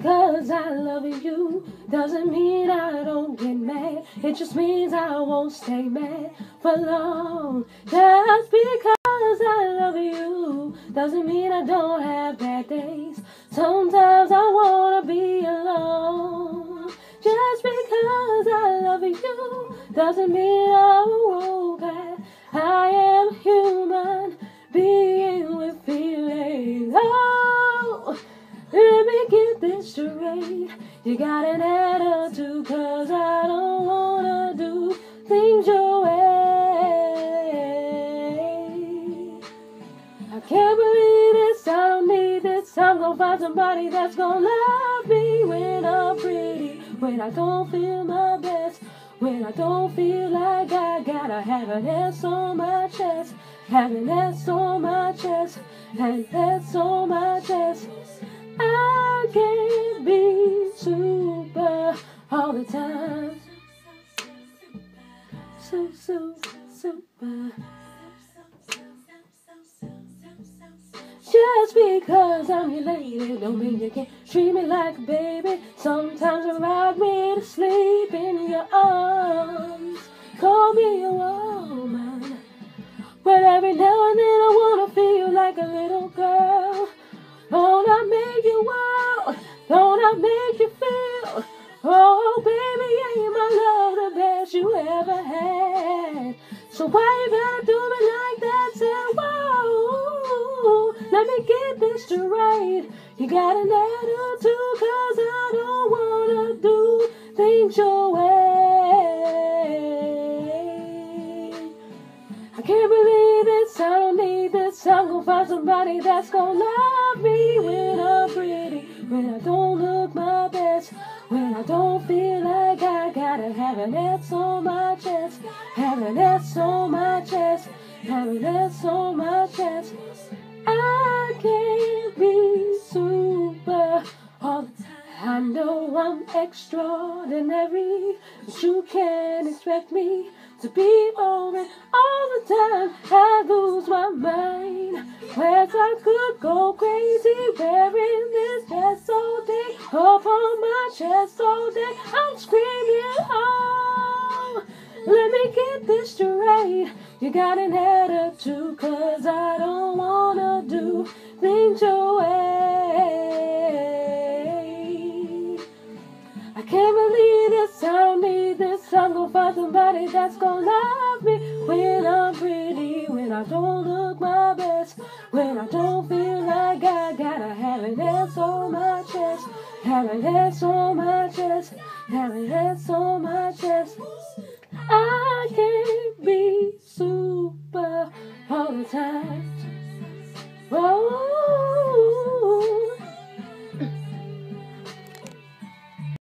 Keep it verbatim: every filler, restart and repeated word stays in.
because I love you doesn't mean I don't get mad. It just means I won't stay mad for long. Just because I love you doesn't mean I don't have bad days. Sometimes I wanna be alone. Just because I love you doesn't mean I won't bad. I am human being with feelings. Oh, let me get this straight. You got an attitude, cause I don't wanna do things your way. I can't believe this, I don't need this. I'm gonna find somebody that's gonna love me when I'm pretty, when I don't feel my best, when I don't feel like I gotta have an S on my chest, have an S on my chest, an S on my chest. I can't be super all the time. So, so, super. Just because I'm your lady don't mean you can't treat me like a baby. Sometimes you rock me to sleep in your arms, call me a woman, but every now and then I wanna feel like a little girl. Don't I make you wild? Don't I make you feel? Oh, baby, ain't my love the best you ever had? So why you gotta do me like that? Say, whoa, let me get this straight. You got an attitude, cause I don't wanna do things your way. I can't believe this, I don't need this. I'm gonna find somebody that's gonna love me when I'm pretty, when I don't look my best, when I don't feel like I gotta have an S on my chest, have an S on my chest, have an S on my chest. I can't be super all the time. I know I'm extraordinary, but you can't expect me to be on it all the time. I lose my mind, whereas I could go crazy wearing this dress all day, up on my chest all day. I'm screaming, oh, let me get this straight. You got an attitude, cause I don't wanna do things your way. I can't believe this, I don't need this. I'm gonna find somebody that's gonna love me when I'm pretty, when I don't look my best, when I don't feel like I gotta have an S on my chest, have an S on my chest, have an S on my chest. I can't be super all the time. Whoa.